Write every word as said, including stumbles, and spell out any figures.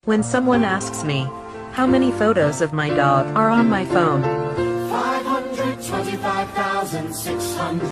When someone asks me, how many photos of my dog are on my phone? five hundred twenty-five thousand six hundred